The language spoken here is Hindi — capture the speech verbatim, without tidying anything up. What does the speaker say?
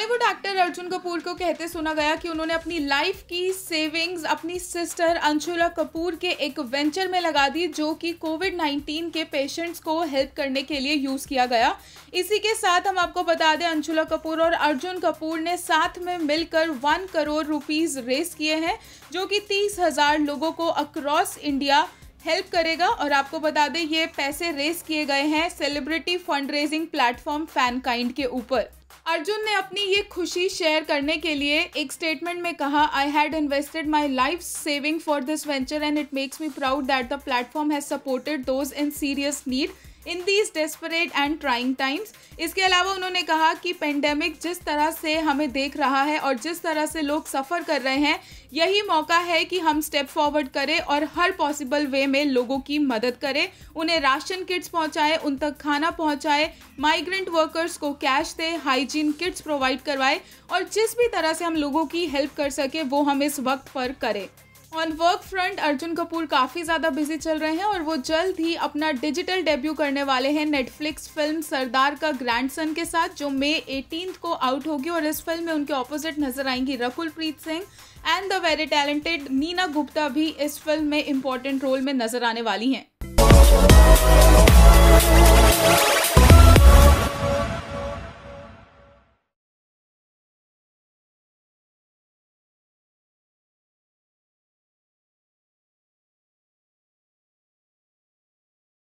बॉलीवुड एक्टर अर्जुन कपूर को कहते सुना गया कि उन्होंने अपनी लाइफ की सेविंग्स अपनी सिस्टर अंशुला कपूर के एक वेंचर में लगा दी, जो कि कोविड नाइन्टीन के पेशेंट्स को हेल्प करने के लिए यूज किया गया। इसी के साथ हम आपको बता दें, अंशुला कपूर और अर्जुन कपूर ने साथ में मिलकर वन करोड़ रुपीस रेस किए हैं, जो कि तीस हजार लोगों को अक्रॉस इंडिया हेल्प करेगा। और आपको बता दें, ये पैसे रेस किए गए हैं celebrity fund raising platform Fankind के ऊपर। अर्जुन ने अपनी ये खुशी शेयर करने के लिए एक स्टेटमेंट में कहा, I had invested my life saving for this venture and it makes me proud that the platform has supported those in serious need in these desperate and trying times. इसके अलावा उन्होंने कहा कि पेंडेमिक जिस तरह से हमें देख रहा है और जिस तरह से लोग सफ़र कर रहे हैं, यही मौका है कि हम स्टेप फॉरवर्ड करें और हर पॉसिबल वे में लोगों की मदद करें, उन्हें राशन किट्स पहुंचाएं, उन तक खाना पहुंचाएं, माइग्रेंट वर्कर्स को कैश दें, हाइजीन किट्स प्रोवाइड करवाएं और जिस भी तरह से हम लोगों की हेल्प कर सके वो हम इस वक्त पर करें। On work front Arjun Kapoor काफ़ी ज़्यादा बिजी चल रहे हैं और वो जल्द ही अपना डिजिटल डेब्यू करने वाले हैं नेटफ्लिक्स फिल्म सरदार का ग्रैंडसन के साथ, जो मई एटीन्थ को आउट होगी। और इस फिल्म में उनके ऑपोजिट नजर आएंगी Rakul Preet Singh and the very talented Neena Gupta भी इस फिल्म में इंपॉर्टेंट रोल में नजर आने वाली हैं।